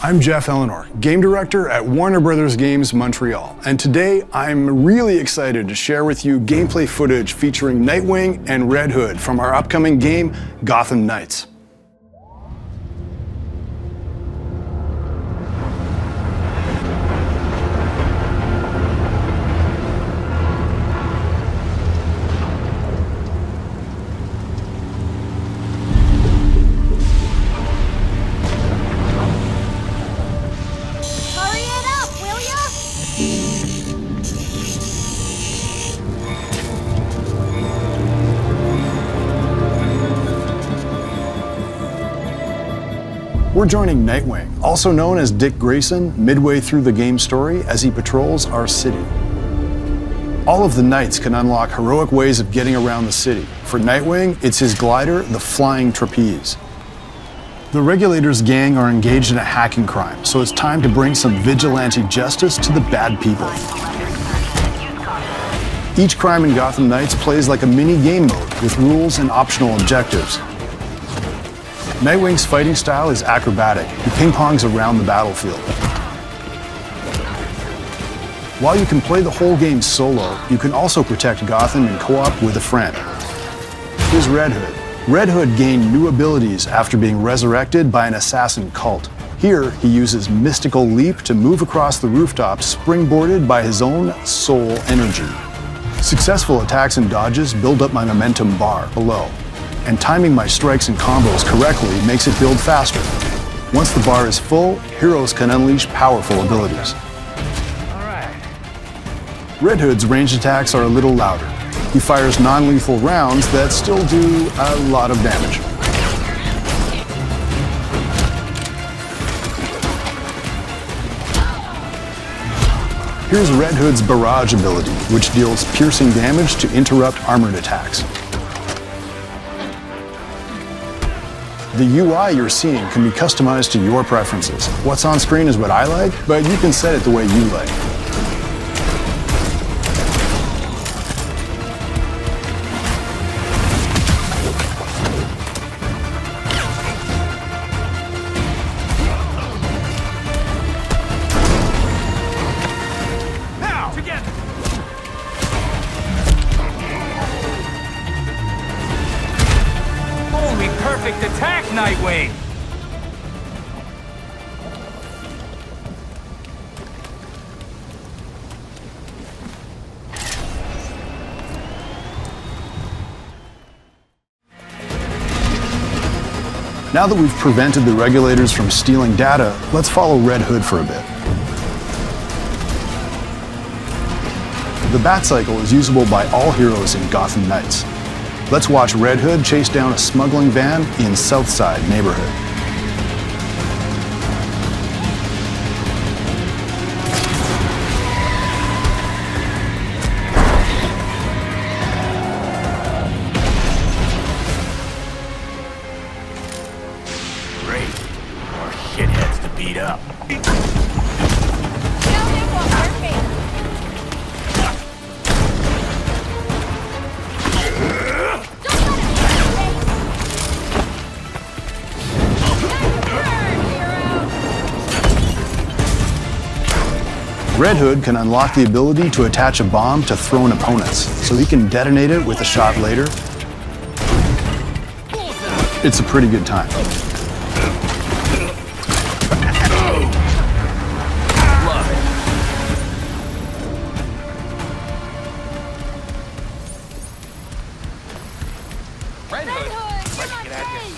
I'm Jeff Eleanor, Game Director at Warner Bros. Games Montreal, and today I'm really excited to share with you gameplay footage featuring Nightwing and Red Hood from our upcoming game, Gotham Knights. We're joining Nightwing, also known as Dick Grayson, midway through the game story as he patrols our city. All of the Knights can unlock heroic ways of getting around the city. For Nightwing, it's his glider, the Flying Trapeze. The Regulators gang are engaged in a hacking crime, so it's time to bring some vigilante justice to the bad people. Each crime in Gotham Knights plays like a mini game mode with rules and optional objectives. Nightwing's fighting style is acrobatic. He ping-pongs around the battlefield. While you can play the whole game solo, you can also protect Gotham in co-op with a friend. Here's Red Hood. Red Hood gained new abilities after being resurrected by an assassin cult. Here, he uses Mystical Leap to move across the rooftops, springboarded by his own soul energy. Successful attacks and dodges build up my momentum bar below, and timing my strikes and combos correctly makes it build faster. Once the bar is full, heroes can unleash powerful abilities. Red Hood's ranged attacks are a little louder. He fires non-lethal rounds that still do a lot of damage. Here's Red Hood's barrage ability, which deals piercing damage to interrupt armored attacks. The UI you're seeing can be customized to your preferences. What's on screen is what I like, but you can set it the way you like. Now, together. Holy perfect attack, Nightwing! Now that we've prevented the Regulators from stealing data, let's follow Red Hood for a bit. The Bat-Cycle is usable by all heroes in Gotham Knights. Let's watch Red Hood chase down a smuggling van in Southside neighborhood. Great. More shitheads to beat up. Red Hood can unlock the ability to attach a bomb to thrown opponents, so he can detonate it with a shot later. It's a pretty good time. Red Hood, let's get at you.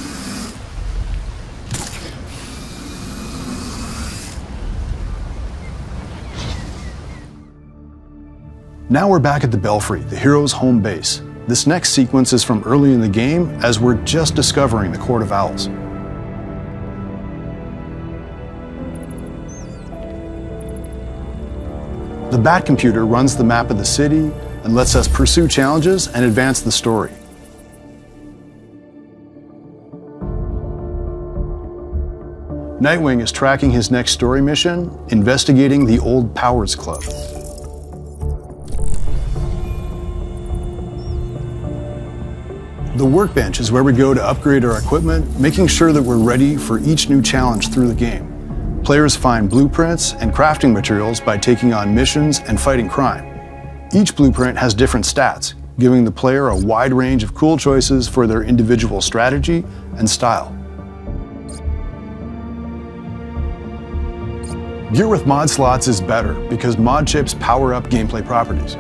Now we're back at the Belfry, the hero's home base. This next sequence is from early in the game, as we're just discovering the Court of Owls. The Bat Computer runs the map of the city and lets us pursue challenges and advance the story. Nightwing is tracking his next story mission, investigating the Old Powers Club. The workbench is where we go to upgrade our equipment, making sure that we're ready for each new challenge through the game. Players find blueprints and crafting materials by taking on missions and fighting crime. Each blueprint has different stats, giving the player a wide range of cool choices for their individual strategy and style. Gear with mod slots is better because mod chips power up gameplay properties.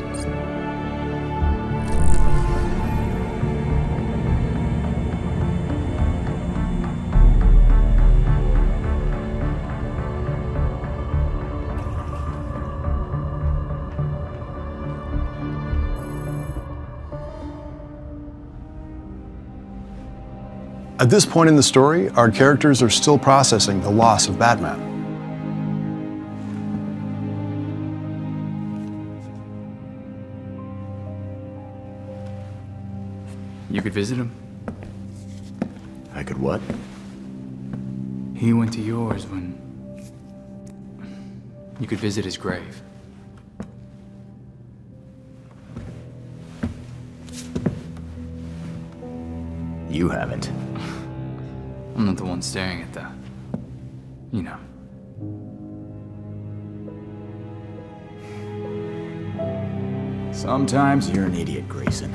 At this point in the story, our characters are still processing the loss of Batman. You could visit him. I could what? He went to yours when... You could visit his grave. You haven't. I'm not the one staring at the... You know. Sometimes you're an idiot, Grayson.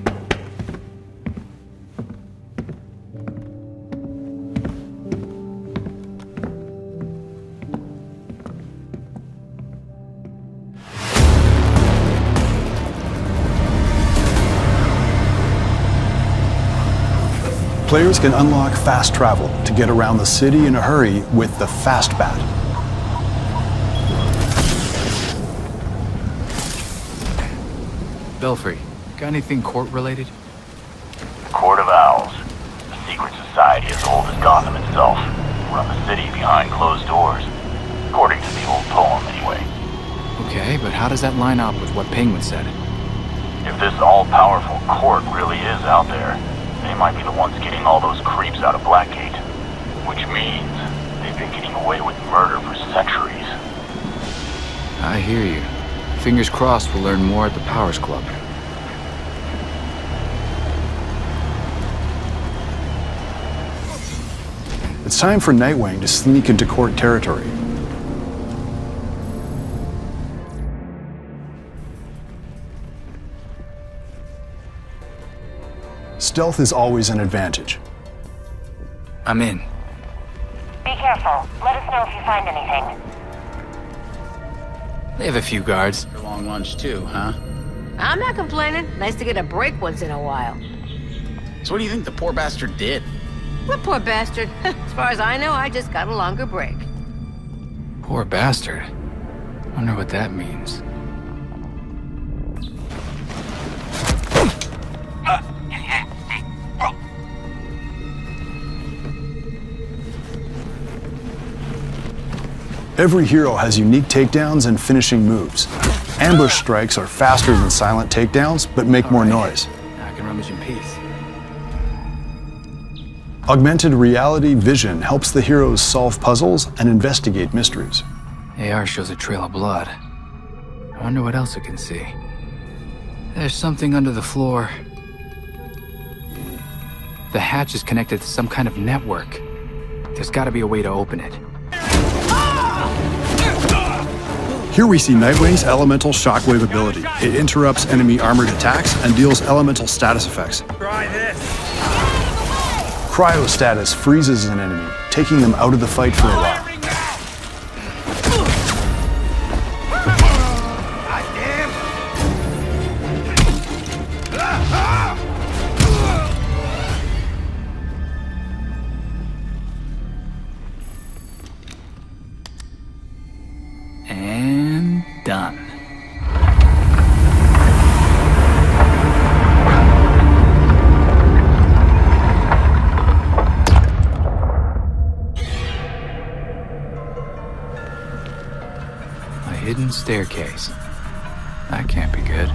Players can unlock fast travel to get around the city in a hurry with the Fast Bat. Belfry, got anything court-related? Court of Owls. A secret society as old as Gotham itself. Run the city behind closed doors. According to the old poem, anyway. Okay, but how does that line up with what Penguin said? If this all-powerful court really is out there, they might be the ones getting all those creeps out of Blackgate. Which means they've been getting away with murder for centuries. I hear you. Fingers crossed we'll learn more at the Powers Club. It's time for Nightwing to sneak into court territory. Stealth is always an advantage. I'm in. Be careful. Let us know if you find anything. They have a few guards. Your long lunch too, huh? I'm not complaining. Nice to get a break once in a while. So what do you think the poor bastard did? What poor bastard? As far as I know, I just got a longer break. Poor bastard. Wonder what that means. Every hero has unique takedowns and finishing moves. Ambush strikes are faster than silent takedowns, but make more noise. Now I can rummage in peace. Augmented reality vision helps the heroes solve puzzles and investigate mysteries. AR shows a trail of blood. I wonder what else it can see. There's something under the floor. The hatch is connected to some kind of network. There's gotta be a way to open it. Here we see Nightwing's elemental shockwave ability. It interrupts enemy armored attacks and deals elemental status effects. Try this. Cryo status freezes an enemy, taking them out of the fight for a while. And done. A hidden staircase. That can't be good.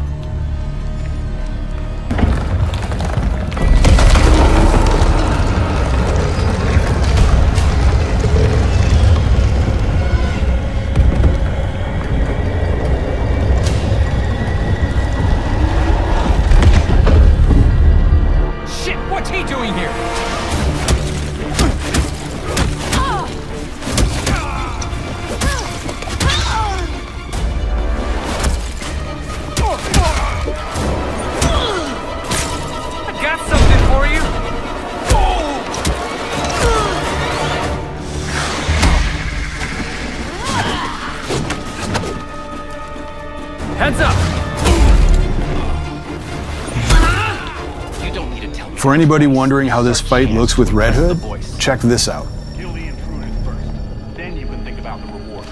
What's he doing here? Heads up! For anybody wondering how this fight looks with Red Hood, check this out. Kill the intruders first. Then you can think about the rewards.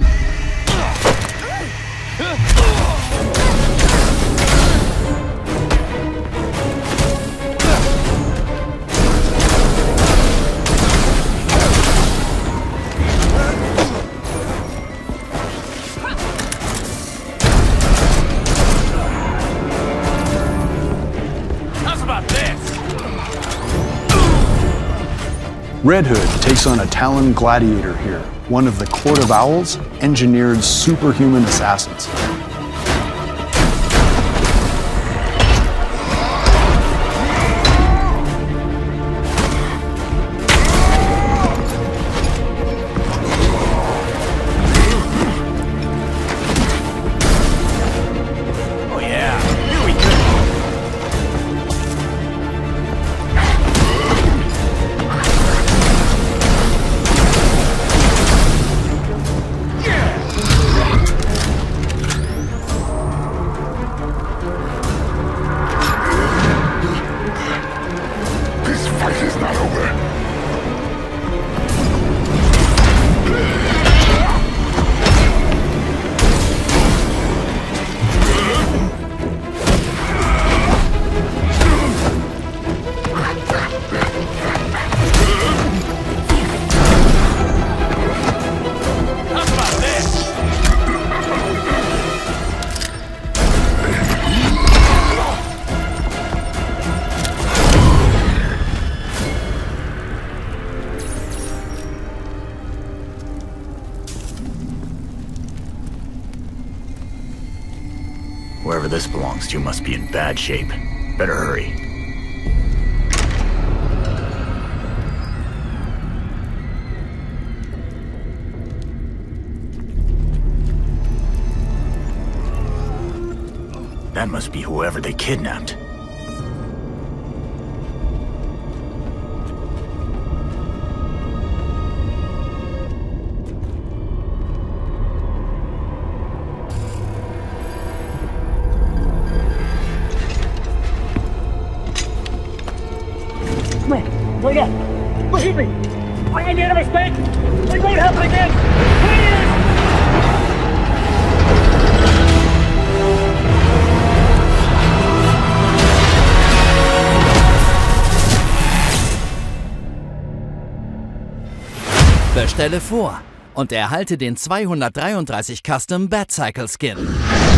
Red Hood takes on a Talon Gladiator here, one of the Court of Owls' engineered superhuman assassins. Oh yeah, here we go. Wherever this belongs to must be in bad shape. Better hurry. That must be whoever they kidnapped. Wait up! Believe me! I made a mistake! It won't happen again! Please! Bestelle vor und erhalte den 233 Custom Batcycle Skin.